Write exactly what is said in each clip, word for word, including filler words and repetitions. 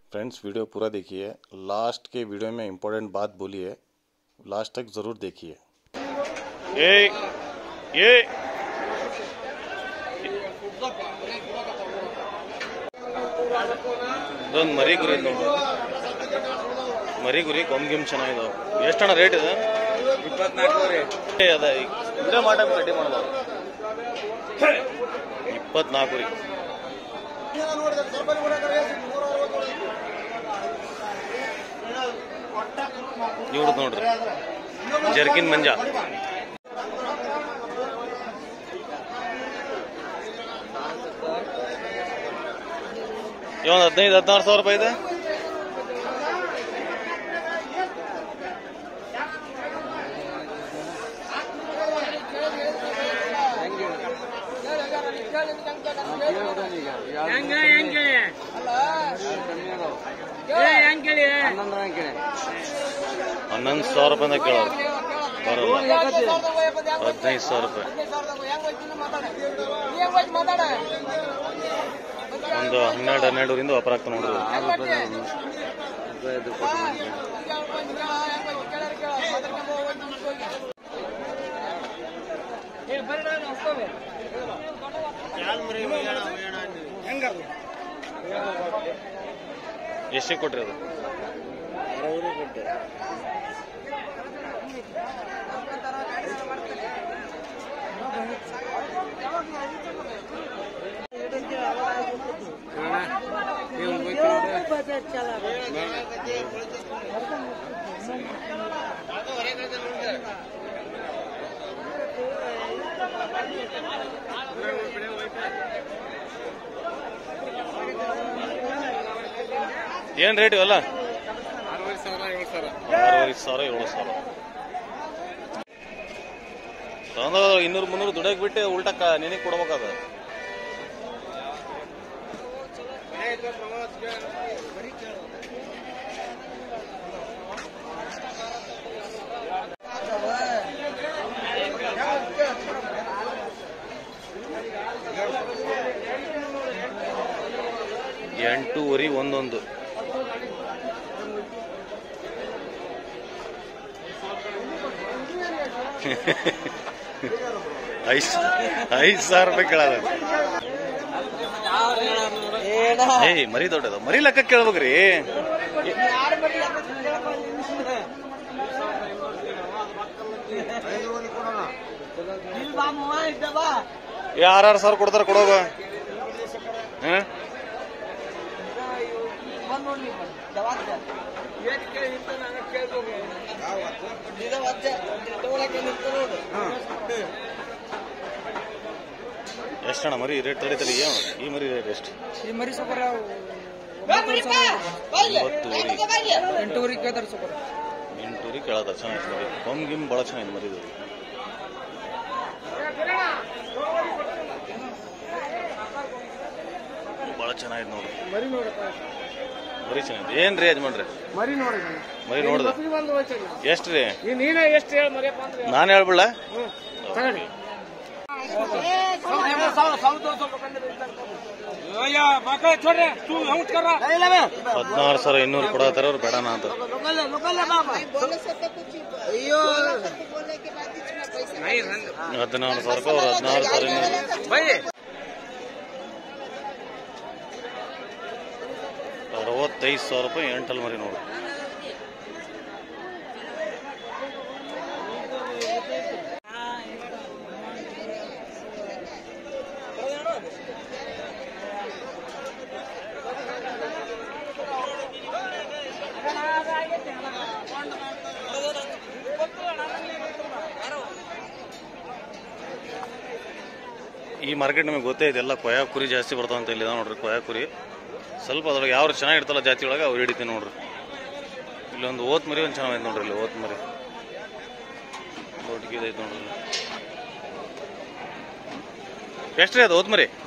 Friends video पूरा देखिए, last के वीडियो में इम्पोर्टेंट बात बोली है, लास्ट तक जरूर देखिए। ये ये ಇದೊಂದು ಮರಿ ಗುರಿ ನೋಡಿ, ಮರಿ ಗುರಿ ಕೊಂಬ್ ಗಿಮ್ ಚೆನ್ನಾಗಿದಾವೆ. ಎಷ್ಟಣ್ಣ ರೇಟ್ ಇದೆ? ಇಪ್ಪತ್ನಾಲ್ಕೂವರೆ. ಅದ ಇದೇ ಮಾಡ ರೆಡಿ ಮಾಡ್ಬೋದು. ಇಪ್ಪತ್ನಾಲ್ಕು ರೀ. ಇವ್ರದ್ದು ನೋಡ್ರಿ ಜರ್ಕಿನ್ ಮಂಜ. ಇವೊಂದು ಹದಿನೈದು ಹದಿನಾರು ಸಾವಿರ ರೂಪಾಯಿ ಇದೆ. ಹನ್ನೊಂದು ಸಾವಿರ ರೂಪಾಯಿಂದ ಕೇಳೋರು ಬರೋಲ್ಲ. ಹದಿನೈದು ಸಾವಿರ ರೂಪಾಯಿ ಒಂದು ಹನ್ನೆರಡು ಹನ್ನೆರಡರಿಂದ ವ್ಯಾಪಾರ ಆಗ್ತಾ ನೋಡ್ರಿ. ಎಷ್ಟಕ್ಕೆ ಕೊಟ್ರಿ ಅದು? ಏನ್ ರೇಟ್ ಇವೆಲ್ಲ? ಆರೂವರೆ ಸಾವಿರ ಏಳು ಸಾವಿರ ತಂದ ಇನ್ನೂರು ಮುನ್ನೂರು ದುಡಿಯಕ್ ಬಿಟ್ಟು ಉಲ್ಟಕ್ಕ ನಿನಗೆ ಕೊಡ್ಬೇಕಾದ. ಎಂಟೂವರೆ ಒಂದೊಂದು ಐದು ಐದು ಸಾವಿರ ರೂಪಾಯಿ ಕೇಳದ. ಏಯ್ ಮರಿ ದೊಡ್ಡದ, ಮರಿ ಲೆಕ್ಕ ಕೇಳ್ಬೇಕ್ರಿ. ಯಾರು ಸಾವಿರ ಕೊಡ್ತಾರ ಕೊಡೋಗ? ಹ ಎಷ್ಟಣ್ಣ ಮರಿ ರೇಟ್ ತಡೀತದೆ? ಈ ಮರಿ ರೇಟ್ ಎಷ್ಟು? ಈ ಮರಿ ಸೂಪರ್ ಎಂಟೂವರೆ ಕೇಳ್ತಾರೆ. ಸೂಪರ್ ಎಂಟೂರಿ ಕೇಳದ. ಚೆನ್ನಾಗಿ ಮರಿ ಕೊಂಬ್ ಗಿಮ್ ಭಾಳ ಚೆನ್ನಾಗಿದೆ ಮರಿದು. ಭಾಳ ಚೆನ್ನಾಗಿದೆ ನೋಡಿ ಮರಿ. ನೋಡಪ್ಪ ಮರಿ ಚೆನ್ನಾಗಿದೆ. ಏನ್ ರೀ ಯಜಮಾನ್ರಿ ಮರಿ ನೋಡಿ ಮರಿ ನೋಡ್ದ ಎಷ್ಟು ರೀ? ನೀನೇ ಎಷ್ಟು ಹೇಳ ಮರಿಯಪ್ಪ ಅಂದ್ರೆ ನಾನು ಹೇಳ್ಬಿಡ. ಹದಿನಾರು ಸಾವಿರ ಇನ್ನೂರು ಕೊಡತ್ತಾರ ಅವ್ರು ಬೇಡಣ ಅಂತ. ಹದಿನಾರು ಸಾವಿರ ರೂಪಾಯಿ ಅವ್ರು ಹದಿನಾರು ಸಾವಿರ ಇನ್ನೂರು. ಅರವತ್ತೈದು ಸಾವಿರ ರೂಪಾಯಿ ಎಂಟಲ್ ಮರಿ ನೋಡು. ಈ ಮಾರ್ಕೆಟ್ ನಮಗೆ ಗೊತ್ತೇ ಇದೆ, ಎಲ್ಲ ಕೊಯ್ಯಾ ಕುರಿ ಜಾಸ್ತಿ ಬರ್ತಾವ ಅಂತ. ಇಲ್ಲಿ ನೋಡ್ರಿ ಕೊಯ್ಯಾ ಕುರಿ ಸ್ವಲ್ಪ ಅದ್ರೊಳಗೆ ಯಾವ ಚೆನ್ನಾಗಿರ್ತಲ್ಲ ಜಾತಿ ಒಳಗೆ ಅವ್ರು ಹಿಡಿತೀನಿ ನೋಡ್ರಿ. ಇಲ್ಲೊಂದು ಓತ್ ಮರಿ ಒಂದು ಚೆನ್ನಾಗೈತೆ ನೋಡ್ರಿ. ಇಲ್ಲಿ ಓತ್ ಮರಿ ದೊಡ್ಡದೈತೆ ನೋಡ್ರಿ. ಎಷ್ಟ್ರಿ ಅದು ಓತ್ ಮರಿ?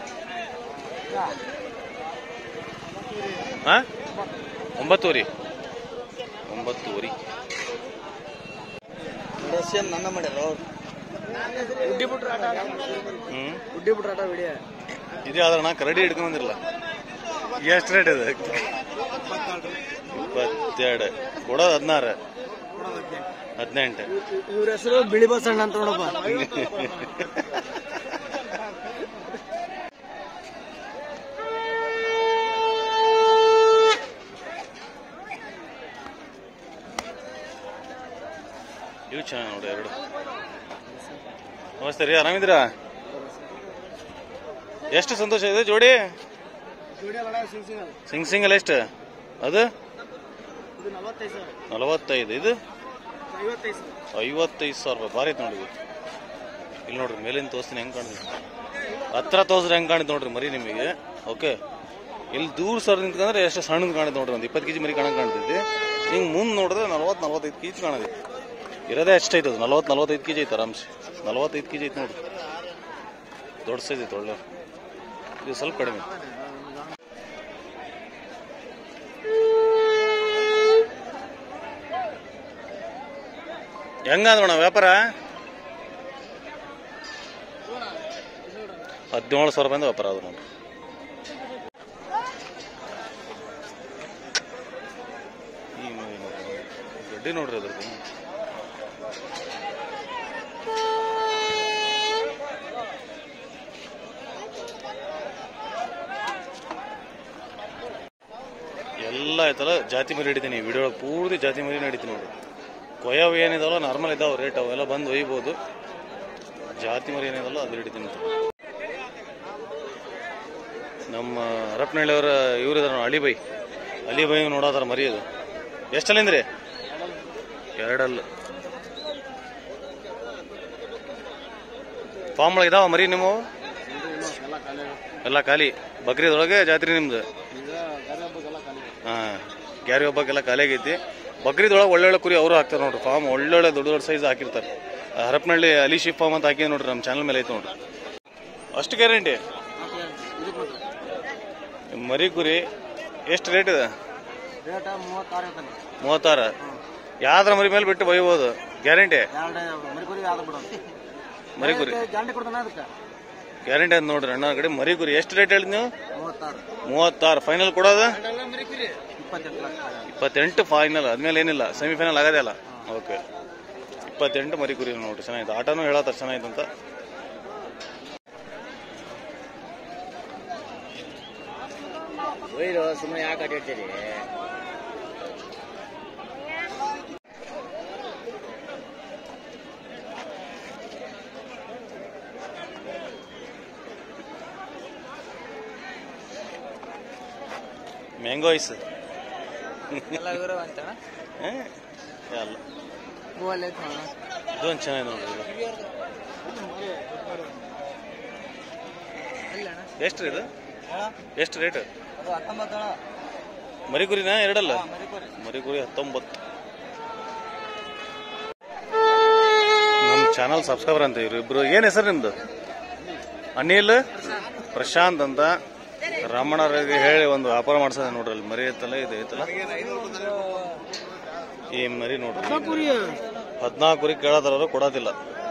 ಹಾ ಒಂಬತ್ತುವರಿ ಒಂಬತ್ತುವರಿ ನನ್ನ ಮಾಡ್ಯಾರ. ಹ್ಮ್ ಉಡ್ಡಿ ಬಿಟ್ರಾಟ ವಿಡಿಯೋ ಇದೇ ಆದ್ರೆ ನಾ ಕರಡಿ ಹಿಡ್ಕೊಂಡ್ ಬಂದಿರಲ್ಲ. ಎಷ್ಟು ರೇಟ್ ಇದೆ? ಇಪ್ಪತ್ತೆರಡು ಕೊಡೋದು ಹದಿನಾರು ಹದಿನೆಂಟು. ಇವ್ರ ಹೆಸರು ಬಿಳಿ ಬಸಣ್ಣ ಅಂತ ನೋಡಪ್ಪ. ಇವು ಚೆನ್ನಾಗಿ ನೋಡಿ ಎರಡು. ನಮಸ್ತೆ ರೀ, ಆರಾಮಿದ್ದೀರಾ? ಎಷ್ಟು ಸಂತೋಷ ಇದೆ ಜೋಡಿ? ಸಿಂಗ್ ಸಿಂಗಲ್ ಎಷ್ಟು ಅದು? ನಲವತ್ತೈದು. ಇದು ಐವತ್ತೈದು ಸಾವಿರ ರೂಪಾಯಿ. ಭಾರಿ ಐತೆ ನೋಡಿದ್ವಿ. ಇಲ್ಲಿ ನೋಡ್ರಿ ಮೇಲಿನ ತೋರಿಸ್ತೀನಿ ಹೆಂಗೆ ಕಾಣ್ತೈತಿ. ಹತ್ರ ತೋರಿಸ್ರೆ ಹೆಂಗೆ ಕಾಣಿದ್ ನೋಡ್ರಿ ಮರಿ ನಿಮಗೆ. ಓಕೆ, ಇಲ್ಲಿ ದೂರ ಸರ್ ನಿಂತ್ಕೊಂಡ್ರೆ ಎಷ್ಟು ಸಣ್ಣದು ಕಾಣಿದ್ ನೋಡ್ರಿ. ಒಂದು ಇಪ್ಪತ್ತು ಕೆ ಜಿ ಮರಿ ಕಾಣಂಗೆ ಕಾಣ್ತೈತಿ. ಹಿಂಗೆ ಮುಂದೆ ನೋಡಿದ್ರೆ ನಲ್ವತ್ತು ನಲ್ವತ್ತೈದು ಕೆ ಜಿ ಕಾಣತೈತಿ. ಇರೋದೇ ಎಷ್ಟೈತೆ ಅದು? ನಲ್ವತ್ತು ನಲ್ವತ್ತೈದು ಕೆ ಜಿ ಐತೆ ಆರಾಮ್ಸೆ. ನಲ್ವತ್ತೈದು ಕೆ ಜಿ ಐತೆ ನೋಡ್ರಿ. ದೊಡ್ಡ ಸೈಜ್ ಐತೆ ಒಳ್ಳೆ. ಇದು ಸ್ವಲ್ಪ ಕಡಿಮೆ. ಹೆಂಗಂದ್ರಣ ವ್ಯಾಪಾರ? ಹದಿನೇಳು ಸಾವಿರ ರೂಪಾಯಿಂದ ವ್ಯಾಪಾರ ಅದು ನೋಡ್ರಿ. ಈ ಗಡ್ಡಿ ನೋಡ್ರಿ ಅದ್ರದ್ದು. ಎಲ್ಲ ಆಯ್ತಲ್ಲ ಜಾತಿ ಮರಿ ಹಿಡಿತೀನಿ ವಿಡಿಯೋ ಪೂರ್ತಿ ಜಾತಿ ಮರಿ ನಡೀತೀನಿ ನೋಡ್ರಿ. ಕೊಯ್ಯವು ಏನಿದಾವಲ್ಲ ನಾರ್ಮಲ್ ಇದಾವೆ ರೇಟ್, ಅವೆಲ್ಲ ಬಂದು ಒಯ್ಬೋದು. ಜಾತಿ ಮರಿ ಏನಿದಲ್ಲ ಅದು ಹಿಡಿತೀನಿ. ನಮ್ಮ ಹರಪನಹಳ್ಳಿಯವರ ಇವ್ರಿದಾರ ಅಲಿಬೈ ಅಲಿಬೈ ನೋಡೋದಾರ ಮರಿ. ಅದು ಎಷ್ಟಲ್ಲಿಂದ್ರಿ? ಎರಡಲ್ಲ. ಫಾರ್ಮ್ ಒಳಗೆ ಇದಾವ ಮರಿ ನಿಮ್ಮ? ಎಲ್ಲ ಖಾಲಿ. ಬಕ್ರೀದೊಳಗೆ ಜಾತ್ರೆ ನಿಮ್ದು? ಹಾಂ, ಗ್ಯಾರಿ ಹಬ್ಬಕ್ಕೆಲ್ಲ ಖಾಲಿ ಆಗೈತಿ. ಬಕ್ರೀದೊಳಗೆ ಒಳ್ಳೊಳ್ಳೆ ಕುರಿ ಅವರು ಹಾಕ್ತಾರೆ ನೋಡ್ರಿ. ಫಾರ್ಮ್ ಒಳ್ಳೊಳ್ಳೆ ದೊಡ್ಡ ದೊಡ್ಡ ಸೈಜ್ ಹಾಕಿರ್ತಾರೆ. ಹರಪನಹಳ್ಳಿ ಅಲಿ ಶಿಫ್ ಫಾರ್ಮ್ ಅಂತ ಹಾಕಿ ನೋಡ್ರಿ, ನಮ್ಮ ಚಾನಲ್ ಮೇಲೆ ಐತೆ ನೋಡ್ರಿ. ಅಷ್ಟು ಗ್ಯಾರಂಟಿ ಮರಿ ಕುರಿ. ಎಷ್ಟು ರೇಟ್ ಇದೆ? ಮೂವತ್ತಾರು. ಯಾವ್ದ್ರ ಮರಿ ಮೇಲೆ ಬಿಟ್ಟು ಬೈಬೋದು? ಗ್ಯಾರಂಟಿ ಮರಿ ಕುರಿ ಗ್ಯಾರಂಟಿ ಅಂತ ನೋಡ್ರಿ ಅಣ್ಣ ಕಡೆ. ಮರಿ ಕುರಿ ಎಷ್ಟು ರೇಟ್ ಹೇಳಿದ್ ನೀವು? ಮೂವತ್ತಾರು. ಫೈನಲ್ ಕೊಡೋದು ಇಪ್ಪತ್ತೆಂಟು ಫೈನಲ್. ಆದ್ಮೇಲೆ ಏನಿಲ್ಲ, ಸೆಮಿಫೈನಲ್ ಆಗದೇ ಅಲ್ಲ. ಓಕೆ, ಇಪ್ಪತ್ತೆಂಟು ಮರಿ ಕುರಿ ನೋಡ್ರಿ. ಚೆನ್ನಾಗಿದೆ. ಆಟನೂ ಹೇಳತ್ತಾರ ಚೆನ್ನಾಗಿದೆ ಅಂತ. ಸುಮ್ಮನೆ ಯಾಕೆ ಅಡ್ಡಾಡ್ತೀರಿ? ಮ್ಯಾಂಗೋ ಐಸ್ ಎಲ್ಲ ಇವರು ಅಂತಣ್ಣ. ಅಲ್ಲ ಗೋವಾಲ್ ಇದೊಂದು ಚೆನ್ನಾಗಿದೆ ನೋಡ್ರಿ. ಎಷ್ಟು ಇದು? ಎಷ್ಟು ರೇಟ್? ಮರಿ ಕುರಿನಾ? ಎರಡಲ್ಲ ಮರಿ ಕುರಿ ಹತ್ತೊಂಬತ್ತು. ನಮ್ಮ ಚಾನಲ್ ಸಬ್ಸ್ಕ್ರೈಬರ್ ಅಂತ ಇವ್ರು ಇಬ್ರು. ಏನ್ ಹೆಸರು ನಿಮ್ದು? ಅನಿಲ್, ಪ್ರಶಾಂತ್ ಅಂತ. ರಮಣರಿಗೆ ಹೇಳಿ ಒಂದು ವ್ಯಾಪಾರ ಮಾಡ್ಸೋದ ನೋಡ್ರಿ. ಅಲ್ಲಿ ಮರಿ ಐತಲ್ಲ, ಇದು ಐತಲ್ಲ ಈ ಮರಿ ನೋಡ್ರಿ. ಹದಿನಾಲ್ಕು ಕುರಿ ಕೇಳೋದ್ರ ಕೊಡೋದಿಲ್ಲ.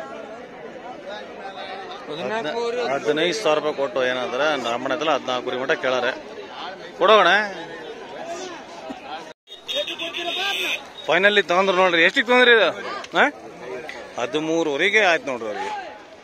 ಹದಿನೈದು ಸಾವಿರ ರೂಪಾಯಿ ಕೊಟ್ಟು ಏನಾದ್ರ ರಮಣ ಐತಲ್ಲ ಹದಿನಾಲ್ಕು ಕುರಿ ಮಟ್ಟ ಕೇಳಾರೆ. ಕೊಡೋಣ ಫೈನಲಿ ತಗೊಂಡ್ರು ನೋಡ್ರಿ. ಎಷ್ಟಿಗೆ ತೊಂದ್ರಿ ಇದು? ಹದಿಮೂರುವರೆಗೆ ಆಯ್ತು ನೋಡ್ರಿ ಅವ್ರಿಗೆ.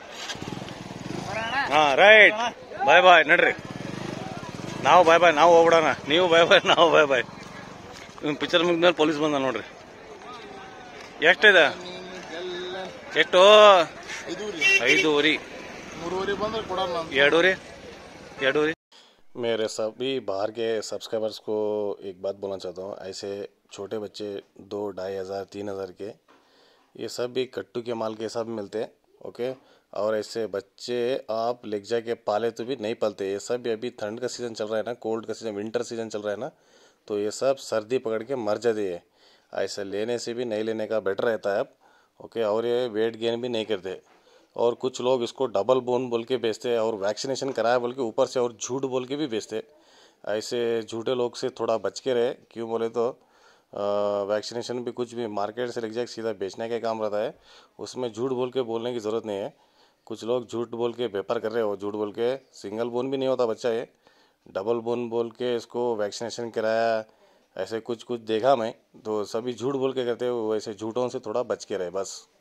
ಹಾ ರೈಟ್. ಬಾಯ್ ಬಾಯ್ ನಡ್ರಿ. ನಾವು ಬಾಯ್ ಬಾಯ್ ನಾವು ಹೋಗ್ಬಿಡೋಣ. ನೀವು ಬಾಯ್ ಬಾಯ್ ನಾವು ಬಾಯ್ ಬಾಯ್. ಪಿಕ್ಚರ್ ಮುಗಿದ್ಮೇಲೆ ಪೊಲೀಸ್ ಬಂದ ನೋಡ್ರಿ. ಎಷ್ಟಿದೆ? ಎಷ್ಟು? ಐದೂವರೆ. ಎರಡೂವರೆ ಎರಡूवरे। मेरे सभी बाहर के सब्सक्राइबर्स को एक बात बोलना चाहता हूँ, ऐसे छोटे बच्चे दो ढाई हज़ार तीन हज़ार के ये सब भी कट्टू के माल के हिसाब में मिलते हैं, ओके। और ऐसे बच्चे आप ले जाके पाले तो भी नहीं पालते। ये सब भी अभी ठंड का सीज़न चल रहा है ना, कोल्ड का सीज़न, विंटर सीज़न चल रहा है ना, तो ये सब सर्दी पकड़ के मर जाते हैं। ऐसे लेने से भी नहीं लेने का बेटर रहता है अब, ओके। और ये वेट गेन भी नहीं करते। और कुछ लोग इसको डबल बोन बोल के बेचते हैं और वैक्सीनेशन कराया बोल के ऊपर से और झूठ बोल के भी बेचते। ऐसे झूठे लोग से थोड़ा बच के रहे। क्यों बोले तो वैक्सीनेशन भी कुछ भी मार्केट से लेके जाके सीधा बेचने का काम रहता है, उसमें झूठ बोल के बोलने की ज़रूरत नहीं है। कुछ लोग झूठ बोल के व्यापार कर रहे हो, झूठ बोल के सिंगल बोन भी नहीं होता बच्चा, ये डबल बोन बोल के इसको वैक्सीनेशन कराया, ऐसे कुछ कुछ देखा मैं, तो सभी झूठ बोल के करते हैं, वैसे झूठों से थोड़ा बच के रहे बस।